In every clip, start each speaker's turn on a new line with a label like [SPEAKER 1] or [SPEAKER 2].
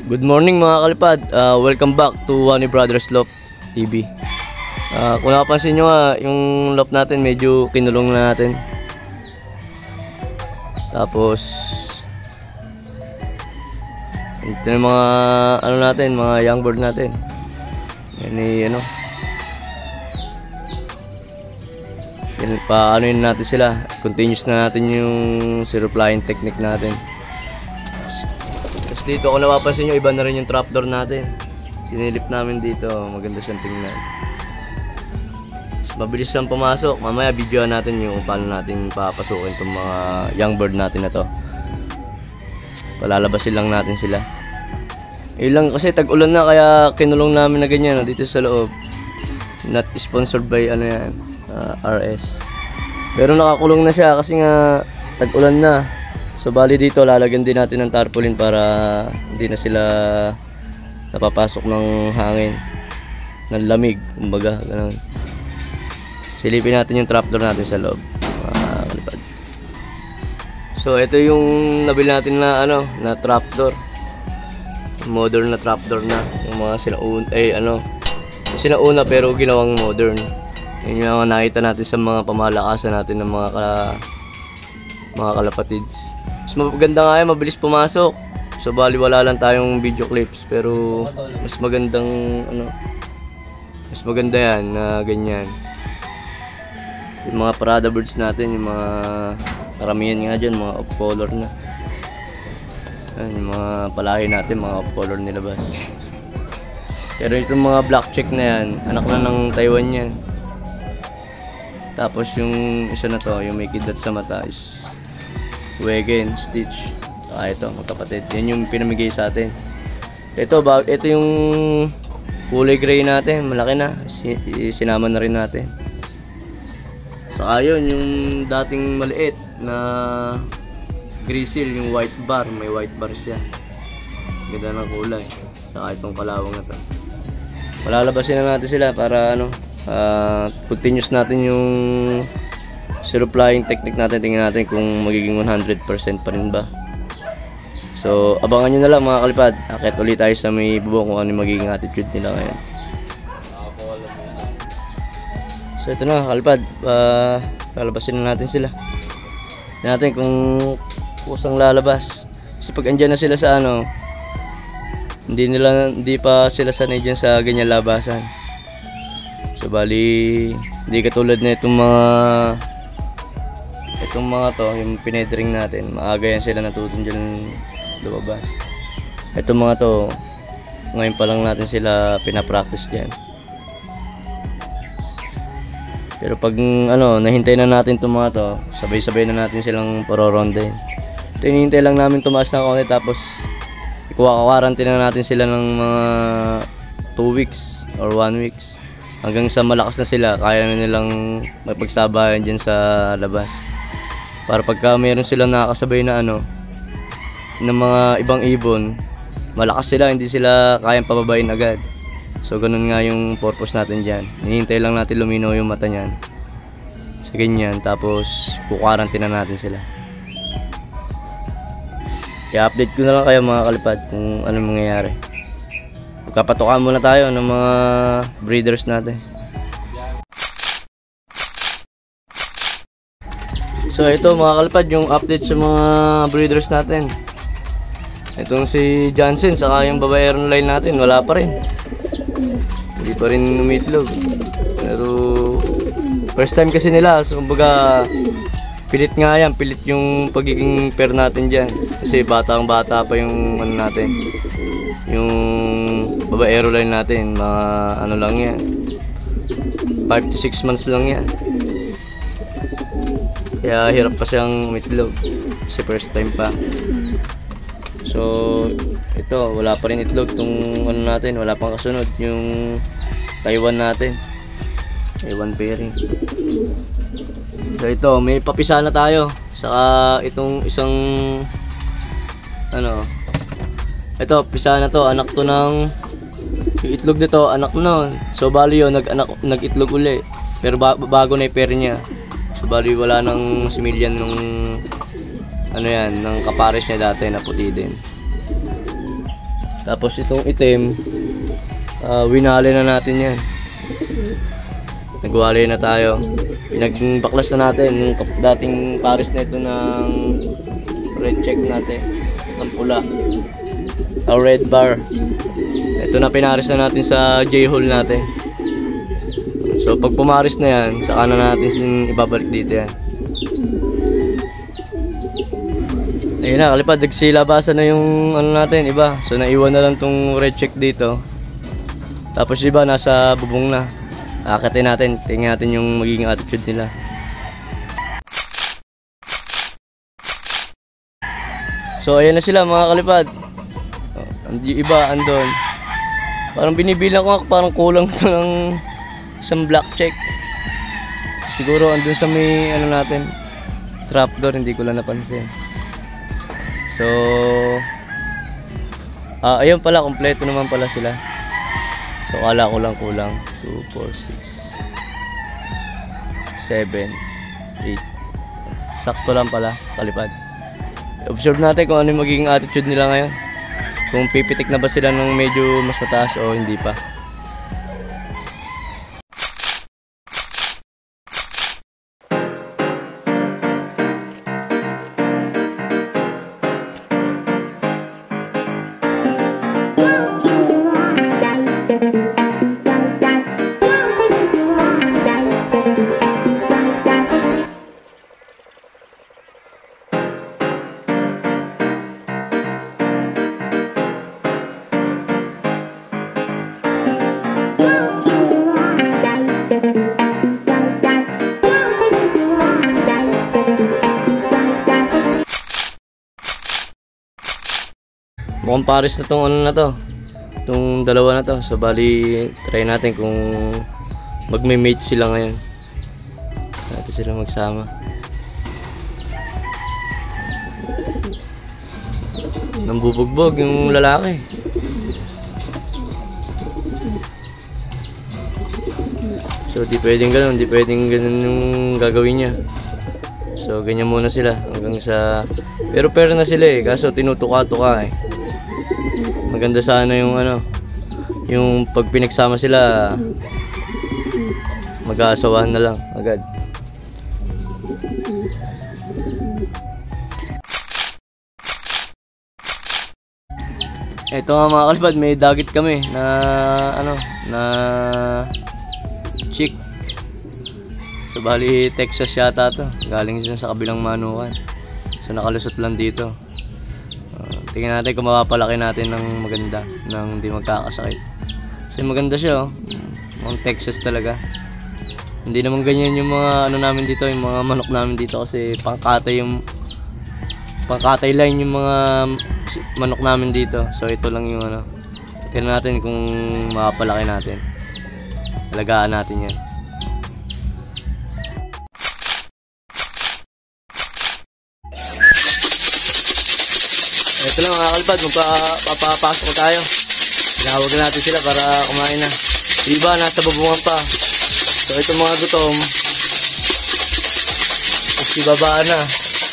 [SPEAKER 1] Good morning mga kalipad, welcome back to Wani Brothers Loft TV. Kung napansin nyo yung loft natin medyo kinulong na natin. Tapos ito yung mga ano natin, mga young bird natin. Yan paano yun natin sila. Continuous na natin yung zero flying technique natin. Tapos dito kung napapansin nyo, iba na rin yung trapdoor natin. Sinilip namin dito, maganda siyang tingnan. Mas mabilis lang pumasok. Mamaya videoan natin yung paano natin papasukin itong mga young bird natin na to. Palalabasin lang natin sila. Ilang kasi tag-ulan na kaya kinulong namin na ganyan dito sa loob. Not sponsored by RS. Pero nakakulong na siya kasi nga tag-ulan na. So bali dito lalagyan din natin ng tarpaulin para hindi na sila napapasok ng hangin, ng lamig, kumbaga ganun. Silipin natin yung trapdoor natin sa loob. So ito yung nabili natin na na trapdoor. Modern na trapdoor na. Yung mga sinauna pero ginawang modern. Yun yung nakita natin sa mga pamalakasan natin ng mga kalapatids. Mas maganda nga yan, mabilis pumasok. So bali wala lang tayong video clips pero mas magandang mas maganda yan na ganyan. Yung mga Prada birds natin, yung mga karamihan nga dyan, mga off color na. Ayan, yung mga palahi natin, mga off color nilabas. Pero itong mga black check na yan, anak na ng Taiwan yan. Tapos yung isa na to, yung may kidlat sa mata is Wegen, Stitch. Ito, magkapatid. Yan yung pinamigay sa atin. Ito yung kulay gray natin, malaki na. Sinama na rin natin. Saka yun, yung dating maliit na grizzle, yung white bar. May white bar siya. Ganda ng kulay. Saka itong kalawang na to. Palalabasin na natin sila para continuous natin yung zero flying technique natin. Tingnan natin kung magiging 100% pa rin ba. So abangan nyo na lang mga kalipad. Akit ulit tayo sa may bubong kung ano yung magiging attitude nila ngayon. So ito na kalipad, lalabasin na natin sila. Tingnan natin kung kusang lalabas. Kasi pag andyan na sila sa hindi pa sila sanay dyan sa ganyan labasan. So bali hindi katulad na itong mga to, yung pinedring natin, maaga yan sila natutun dyan lumabas. Itong mga to, ngayon pa lang natin sila pinapractice dyan. Pero pag nahintay na natin itong mga to, sabay-sabay na natin silang pororondahin. Ito hinihintay lang namin tumaas ng konti, tapos ikuha-quarantine na natin sila ng mga 2 weeks or 1 weeks. Hanggang sa malakas na sila, kaya na nilang magpagsabayan dyan sa labas. Para pagka mayroon silang nakakasabay na ng mga ibang ibon, malakas sila, hindi sila kayang pababain agad. So ganun nga yung purpose natin dyan. Hinihintay lang natin lumino yung mata nyan. So ganyan, tapos kukarantina natin sila. I-update ko na lang kayo mga kalipad kung anong mangyayari. Magkapatukan muna tayo ng mga breeders natin. So ito mga kalipad, yung update sa mga breeders natin. Itong si Johnson, saka yung babaerong line natin, wala pa rin. Hindi pa rin umitlog. Pero first time kasi nila, so kumbaga pilit nga yan, pilit yung pagiging pair natin dyan. Kasi batang bata pa yung natin. Yung babaero line natin, mga lang yan, 5 to 6 months lang yan. Kaya hirap pa siyang umitlog kasi first time pa. So ito, wala pa rin itlog itong natin, wala pang kasunod yung Taiwan natin, Taiwan pairing. So ito, may papisa na tayo. Saka itong isang ito, pisa na to, anak to ng yung itlog nito, anak nun. So bali yun, nag-itlog uli. Pero bago na yung pair niya. So bali wala nang similyan nung ng kapares niya dati na puti din. Tapos itong itim, winali na natin yan. Nagwali na tayo. Pinagbaklas na natin yung dating pares na ito ng red check natin. Ang pula. Red bar. Ito na pinares na natin sa J-hole natin. So pag pumares na yan, saka na natin ibabalik dito yan. Ayun na, kalipad, nagsilabasan na yung ano natin, iba. So naiwan na lang tong red check dito. Tapos iba, nasa bubong na. Akatin natin, tingnan natin yung magiging attitude nila. So ayan na sila mga kalipad. Yung iba andon. Parang binibilang ko, parang kulang ito ng isang black check. Siguro andun sa may ano natin, trapdoor, hindi ko lang napansin. So ayun pala, kompleto naman pala sila. So kala ko lang kulang 2, 4, 6, 7, 8. Sakto lang pala, kalipad. Observe natin kung ano yung magiging attitude nila ngayon. Kung pipitik na ba sila ng medyo mas mataas o hindi pa. Mukhang pares na tong ano na to, itong dalawa na to. So bali try natin kung magme-mate sila ngayon. Natin sila magsama. Nambubugbog yung lalaki. So di pwedeng ganun yung gagawin niya. So ganyan muna sila hanggang sa, pero na sila eh, kaso tinutuka-tuka eh. Maganda sana yung ano, yung pag pinagsama sila mag-aasawahan na lang agad. Ito nga mga kalipad, may dagit kami na ano, na chick. So bali Texas yata to, galing siya sa kabilang manukan. So nakalusot lang dito. Tingnan natin kung mapapalaki natin ng maganda, nang hindi magkakasakit. Kasi maganda siya oh. Mga Texas talaga. Hindi naman ganyan yung mga ano namin dito, yung mga manok namin dito, kasi pangkatay line yung mga manok namin dito. So ito lang yung ano. Tingnan natin kung mapapalaki natin. Alagaan natin yan. Ito lang mga kalipad, magpapapasok tayo. Tinawag natin sila para kumain na. Iba nasa babungan pa. So ito mga gutom, ibabaan na.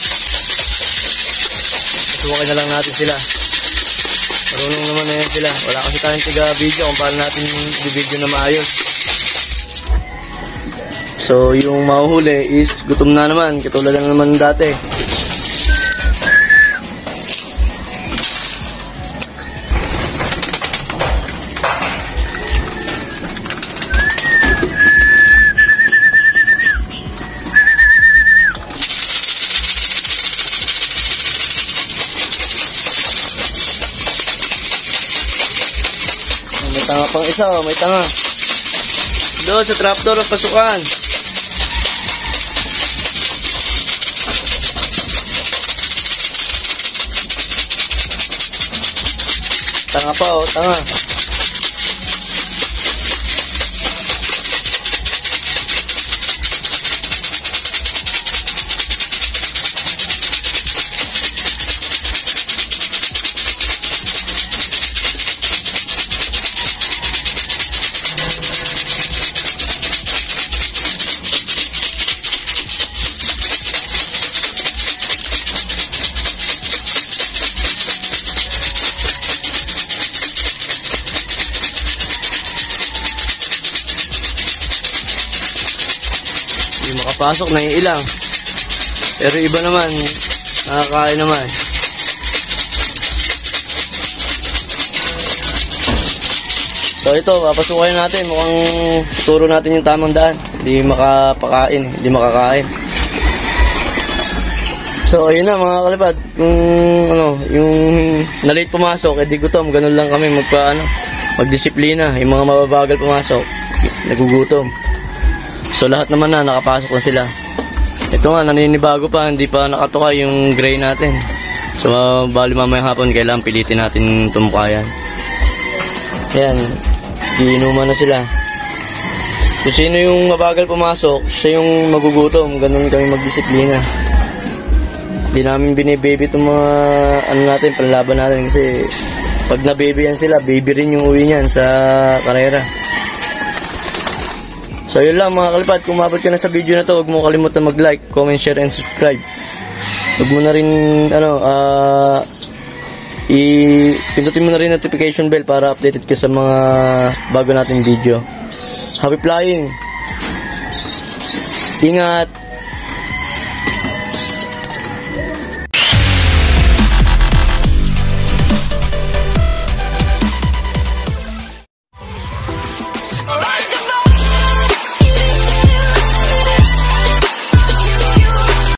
[SPEAKER 1] Suwakin na lang natin sila. Marunong naman na yan sila. Wala kasi tayong tiga-video kung paano natin i-video na maayos. So yung mahuhuli is gutom na naman, katulad na naman dati. May tanga pang isa oh, may tanga. Doon sa trapdoor ang pasukan. Tanga pa oh, tanga. Hindi makapasok, naiilang. Pero iba naman, nakakain naman. So ito, papasukin natin. Mukhang turo natin yung tamang daan. Hindi makapakain, hindi makakain. So ayun na mga kalipad, yung na-late pumasok, di gutom, ganun lang kami magdisiplina. Yung mga mababagal pumasok, nagugutom. So lahat naman na, nakapasok na sila. Ito nga, naninibago pa, hindi pa nakatuka yung gray natin. So bali mamaya hapon, kailangan pilitin natin tumukayan. Ayan, iinuman na sila. Kung sino yung mabagal pumasok, siya yung magugutom, ganun kami magdisiplina. Hindi namin binibaby itong mga natin, panlaban natin kasi pag na-baby yan sila, baby rin yung uwi niyan sa karera. So yun lang mga kalipad, kung umabot ka na sa video na to, huwag mo kalimutan mag-like, comment, share, and subscribe. Huwag mo na rin, pindutin mo na rin notification bell para updated ka sa mga bago nating video. Happy flying! Ingat!